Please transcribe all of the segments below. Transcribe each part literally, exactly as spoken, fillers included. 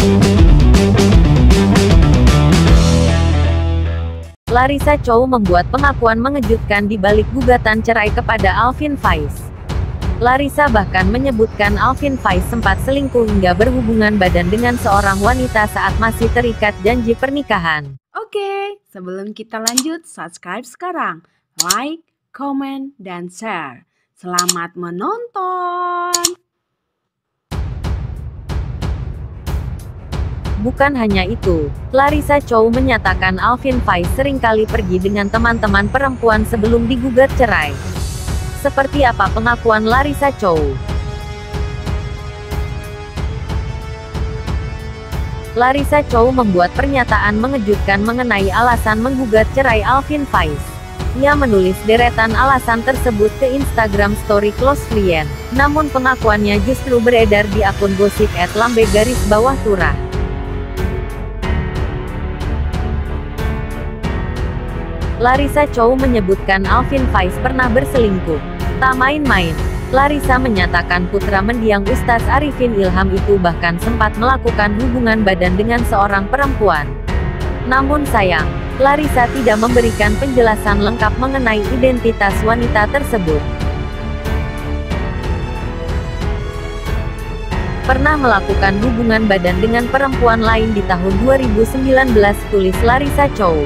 Larissa Chow membuat pengakuan mengejutkan di balik gugatan cerai kepada Alvin Faiz. Larissa bahkan menyebutkan Alvin Faiz sempat selingkuh hingga berhubungan badan dengan seorang wanita saat masih terikat janji pernikahan. Oke, sebelum kita lanjut, subscribe sekarang, like, komen, dan share. Selamat menonton! Bukan hanya itu, Larissa Chow menyatakan Alvin Faiz seringkali pergi dengan teman-teman perempuan sebelum digugat cerai. Seperti apa pengakuan Larissa Chow? Larissa Chow membuat pernyataan mengejutkan mengenai alasan menggugat cerai Alvin Faiz. Ia menulis deretan alasan tersebut ke Instagram Story Close Friend, namun pengakuannya justru beredar di akun gosip et lambe garis bawah turah. Larissa Chow menyebutkan Alvin Faiz pernah berselingkuh. Tak main-main, Larissa menyatakan putra mendiang Ustaz Arifin Ilham itu bahkan sempat melakukan hubungan badan dengan seorang perempuan. Namun sayang, Larissa tidak memberikan penjelasan lengkap mengenai identitas wanita tersebut. Pernah melakukan hubungan badan dengan perempuan lain di tahun dua ribu sembilan belas, tulis Larissa Chow.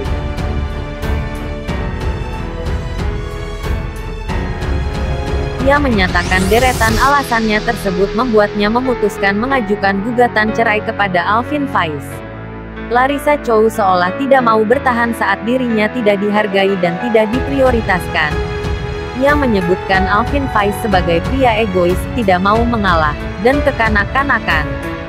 Ia menyatakan deretan alasannya tersebut membuatnya memutuskan mengajukan gugatan cerai kepada Alvin Faiz. Larissa Chow seolah tidak mau bertahan saat dirinya tidak dihargai dan tidak diprioritaskan. Ia menyebutkan Alvin Faiz sebagai pria egois, tidak mau mengalah, dan kekanak-kanakan.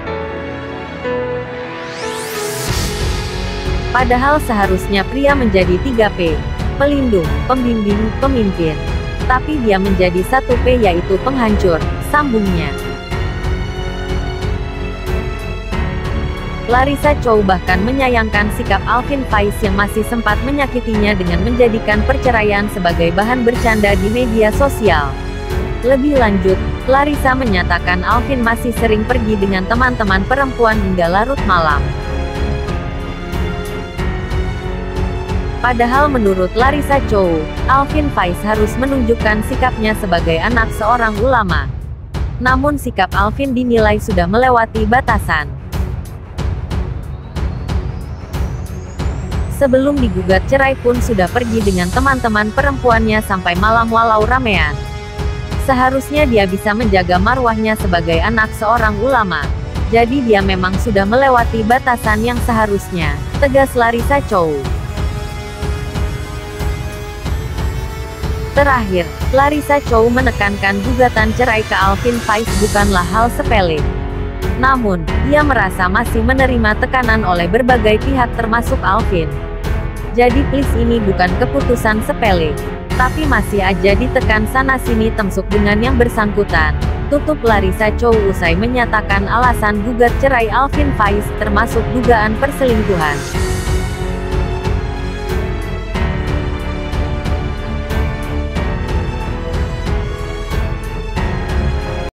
Padahal seharusnya pria menjadi tiga P, pelindung, pembimbing, pemimpin. Tapi dia menjadi satu P, yaitu penghancur, sambungnya. Larissa Chow bahkan menyayangkan sikap Alvin Faiz yang masih sempat menyakitinya dengan menjadikan perceraian sebagai bahan bercanda di media sosial. Lebih lanjut, Larissa menyatakan Alvin masih sering pergi dengan teman-teman perempuan hingga larut malam. Padahal menurut Larissa Chow, Alvin Faiz harus menunjukkan sikapnya sebagai anak seorang ulama. Namun sikap Alvin dinilai sudah melewati batasan. Sebelum digugat cerai pun sudah pergi dengan teman-teman perempuannya sampai malam walau ramean. Seharusnya dia bisa menjaga marwahnya sebagai anak seorang ulama. Jadi dia memang sudah melewati batasan yang seharusnya, tegas Larissa Chow. Terakhir, Larissa Chow menekankan gugatan cerai ke Alvin Faiz bukanlah hal sepele. Namun, ia merasa masih menerima tekanan oleh berbagai pihak termasuk Alvin. Jadi please, ini bukan keputusan sepele. Tapi masih aja ditekan sana-sini termasuk dengan yang bersangkutan. Tutup Larissa Chow usai menyatakan alasan gugat cerai Alvin Faiz, termasuk dugaan perselingkuhan.